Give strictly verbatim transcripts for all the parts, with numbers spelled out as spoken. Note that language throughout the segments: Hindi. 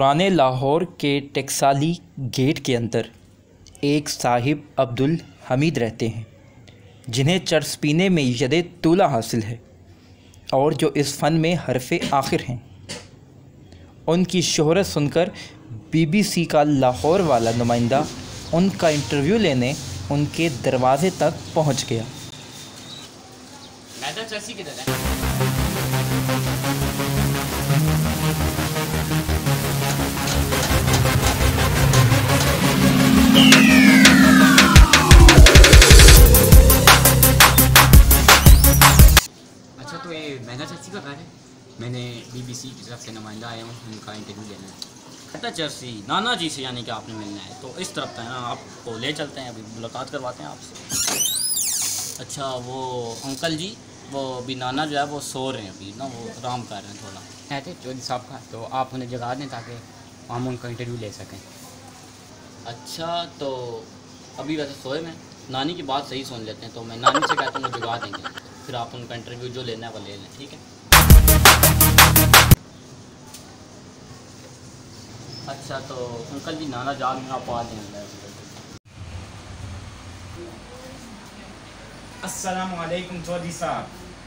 पुराने लाहौर के टकसाली गेट के अंदर एक साहिब अब्दुल हमीद रहते हैं, जिन्हें चरस पीने में यदे तूला हासिल है और जो इस फ़न में हरफ़े आखिर हैं। उनकी शोहरत सुनकर बीबीसी का लाहौर वाला नुमाइंदा उनका इंटरव्यू लेने उनके दरवाज़े तक पहुंच गया। मैदा चर्सी किधर है? अच्छा, तो ये मैदा चर्सी का घर है। मैंने बीबीसी की तरफ से नुमाइंदा आया हूँ, उनका इंटरव्यू लेना है। मैदा चर्सी नाना जी से यानी कि आपने मिलना है, तो इस तरफ है ना, आपको ले चलते हैं, अभी मुलाकात करवाते हैं आपसे। अच्छा, वो अंकल जी, वो अभी नाना जो है वो सो रहे हैं, अभी ना वो आराम कर रहे हैं थोड़ा। कहते चौधरी साहब का, तो आप उन्हें जगा दें ताकि हम उनका इंटरव्यू ले सकें। अच्छा, तो अभी वैसे सोए में नानी की बात सही सुन लेते हैं, तो मैं नानी से कहता हूँ वो जगा देंगे, फिर आप उनका इंटरव्यू जो लेना है वो ले लें, ठीक है? अच्छा, तो अंकल जी नाना जाग में आप आ जाएंगे। अस्सलामु अलैकुम चौधरी साहब।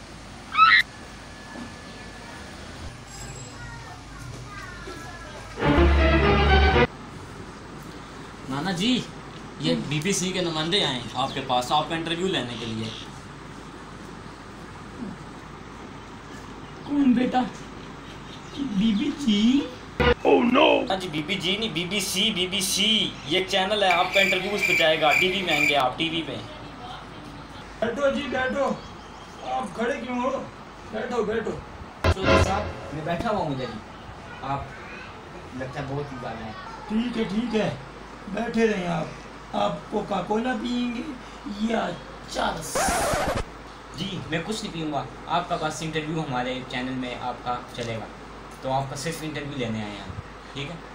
नाना जी, ये बीबीसी के नुमाइंदे आए हैं आपके पास आपका इंटरव्यू लेने के लिए। कौन बेटा? बीबी जी? Oh no! हाँ जी, बीबी जी नहीं, बीबीसी। बीबीसी ये चैनल है, आपका इंटरव्यू उस पर जाएगा। टीवी में आएंगे आप, टीवी पे। बैठो जी बैठो, आप खड़े क्यों हो? बैठो बैठो। चौधरी साहब, मैं बैठा हुआ हूँ जी, आप लगता है बहुत ही गाना है। ठीक है ठीक है, बैठे रहें आप। आप कोका कोला पियेंगे या चरस? जी, मैं कुछ नहीं पीऊँगा। आपका पास इंटरव्यू हमारे चैनल में आपका चलेगा, तो आपका सिर्फ इंटरव्यू लेने आए हैं, ठीक है?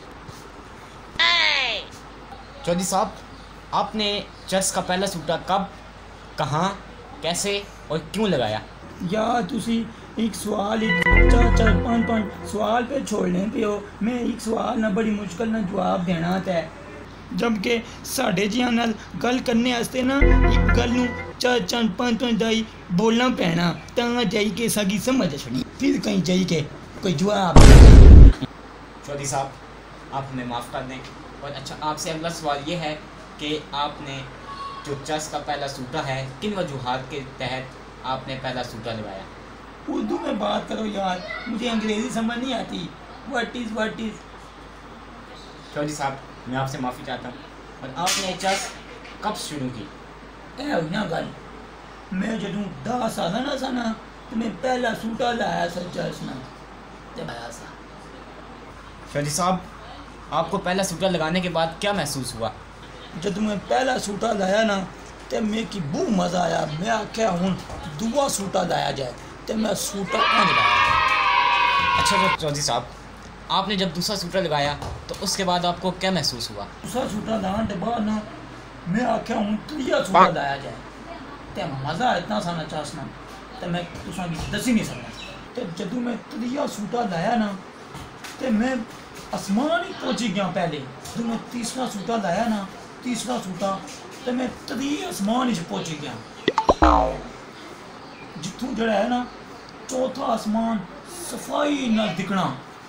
चौधरी साहब, आपने चर्स का पहला सूटा कब, कहाँ, कैसे और क्यों लगाया? यार तुसी एक सवाल एक चार चार पाँच पाँच सवाल पे छोड़ने पे हो। मैं एक सवाल ना बड़ी मुश्किल ना जवाब देना है, जबकि साढ़े जियां नाल गल करने वास्ते ना एक गल नूं चार चार पाँच पाँच दाई बोलना पैना, तां जाई के सागी समझ छड़ी, फिर कहीं जाई के कोई जवाब। चौधरी साहब, आप हमें माफ़ कर दें। और अच्छा, आपसे अगला सवाल ये है कि आपने जो चर्स का पहला सूटा है, किन वजूहात के तहत आपने पहला सूटा लगाया? उर्दू में बात करो यार, मुझे अंग्रेज़ी समझ नहीं आती। What is what is Chaudhary साहब, मैं आपसे माफ़ी चाहता हूँ। और आपने चर्स कब शुरू की? ए ना गल, मैं जदों दस साल ना सा ना, तो मैं पहला सूटा लाया सा चर्स ना, ते आया सा। चौधरी साहब, आपको पहला सूटा लगाने के बाद क्या महसूस हुआ? जब मैं पहला सूटा लाया ना, तो मैं की बहुत मज़ा आया। मैं आख्या हूँ दूआ सूटा लाया जाए, तो मैं सूटा कौन लगाया। अच्छा तो चौधरी साहब, आपने जब दूसरा सूटा लगाया तो उसके बाद आपको क्या महसूस हुआ? दूसरा सूटा लाने के बाद ना, मैं आख्या हूँ त्रिया सूटा लाया जाए, तो मज़ा इतना सा चासना, तो मैं तुसा की दसी नहीं सकता। तो जदों मैं त्रिया सूटा लाया ना, तो मैं आसमान ही पहुँची गया पहले। जब मैं तीसरा सूटा लाया ना, तीसरा सूटा, तो मैं त्री आसमान ही पहुँच गया, जितों जड़ा है ना चौथा आसमान सफाई ना दिखना।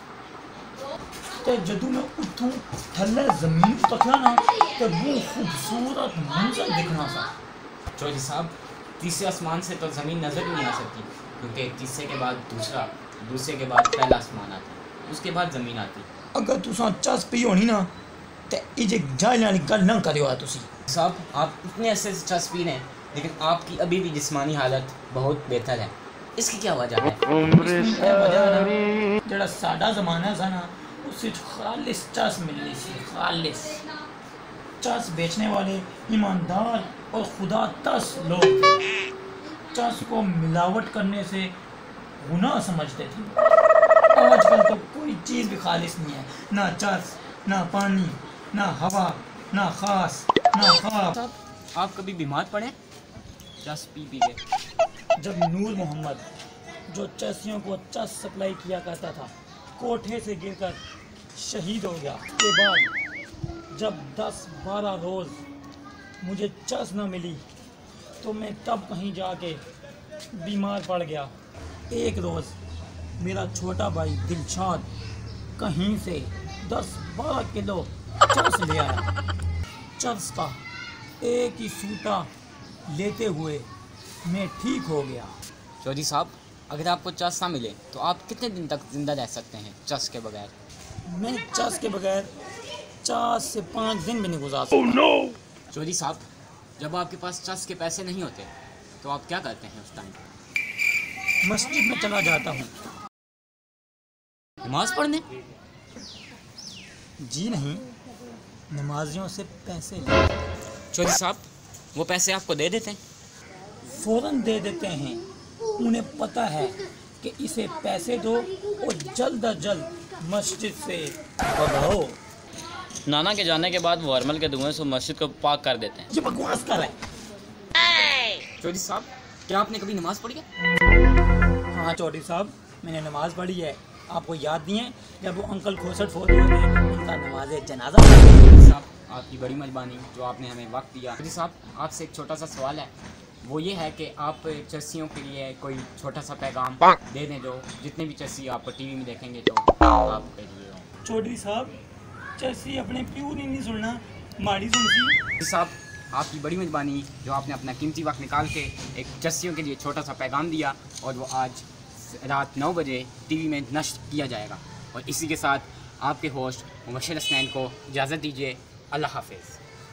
तो जदों मैं उठूँ थल्ले जमीन तकया ना, तो बहुत खूबसूरत मंजर दिखना सा। चौधरी साहब, तीसरे आसमान से तो ज़मीन नज़र ही नहीं आ सकती, क्योंकि तीसरे के बाद दूसरा, दूसरे के बाद पहला आसमान आता है, उसके बाद ज़मीन आती। अगर तुसा चस पी होनी ना, तो ये जाल वाली गल ना करो तुसी। साहब, आप इतने अरसे से चस पी रहे हैं, लेकिन आपकी अभी भी जिस्मानी हालत बहुत बेहतर है, इसकी क्या वजह है? जड़ा साडा ज़माना सा ना, उससे खालिस चस मिलनी सी, खालिस चस बेचने वाले ईमानदार और खुदा तस लोग चस को मिलावट करने से गुनाह समझते थे। आजकल तो कोई चीज़ भी खालिस नहीं है, ना चस, ना पानी, ना हवा, ना खास, ना खाब। आप कभी बीमार पड़े चस पी पी के? जब नूर मोहम्मद जो चसियों को चस सप्लाई किया करता था, कोठे से गिरकर शहीद हो गया। के बाद जब दस बारह रोज़ मुझे चर्स न मिली तो मैं तब कहीं जाके बीमार पड़ गया। एक रोज़ मेरा छोटा भाई दिलशाद कहीं से दस बारह किलो चर्स ले आया। चर्स का एक ही सूटा लेते हुए मैं ठीक हो गया। चौधरी साहब, अगर आपको चर्स ना मिले तो आप कितने दिन तक ज़िंदा रह सकते हैं चर्स के बगैर? मैं चर्स के बगैर चार से पाँच दिन भी नहीं गुजार सकता। oh, no! चौधरी साहब, जब आपके पास चर्स के पैसे नहीं होते तो आप क्या करते हैं उस टाइम? मस्जिद में चला जाता हूँ। नमाज पढ़ने? जी नहीं, नमाजियों से पैसे। चौधरी साहब, वो पैसे आपको दे देते हैं? फ़ौरन दे देते हैं। उन्हें पता है कि इसे पैसे दो और जल्द अज जल्द मस्जिद से भगाओ। नाना के जाने के बाद वो हरमल के धुएं से मस्जिद को पाक कर देते हैं। ये बकवास कर रहा है। चौधरी साहब, क्या आपने कभी नमाज पढ़ी है? हाँ चौधरी साहब, मैंने नमाज पढ़ी है। आपको याद नहीं है जब वो अंकल खोसट फोत हुए थे, उनका नमाज जनाजा? साहब, आपकी बड़ी मेहरबानी जो आपने हमें वक्त दिया। चौधरी साहब, आपसे एक छोटा सा सवाल है, वो ये है कि आप चर्सियों के लिए कोई छोटा सा पैगाम दे दें, जो जितने भी चर्सी आपको टीवी में देखेंगे तो आपके लिए। चौधरी साहब, चर्सी अपने प्यू नहीं, नहीं सुनना, माड़ी सुनती। चौधरी साहब, आपकी बड़ी मेहरबानी जो आपने अपना कीमती वक्त निकाल के एक चर्सियों के लिए छोटा सा पैगाम दिया, और वो आज रात नौ बजे टीवी में नश्र किया जाएगा। और इसी के साथ आपके होस्ट मुबश्शिर हसनैन को इजाज़त दीजिए। अल्लाह हाफिज़।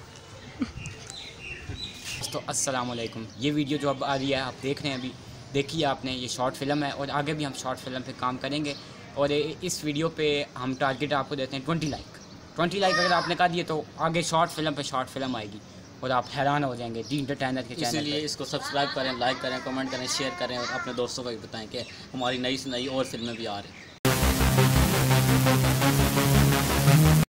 तो अस्सलाम वालेकुम। ये वीडियो जो अब आ रही है आप देख रहे हैं, अभी देखिए आपने, ये शॉर्ट फिल्म है और आगे भी हम शॉर्ट फिल्म पे काम करेंगे। और इस वीडियो पे हम टारगेट आपको देते हैं ट्वेंटी लाइक। ट्वेंटी लाइक अगर आपने कर दिए तो आगे शॉर्ट फिल्म पे शॉर्ट फिल्म आएगी और आप हैरान हो जाएंगे दी एंटरटेनर के चैनल। इसलिए इसको सब्सक्राइब करें, लाइक करें, कमेंट करें, शेयर करें और अपने दोस्तों को भी बताएं कि हमारी नई से नई और फिल्में भी आ रही हैं।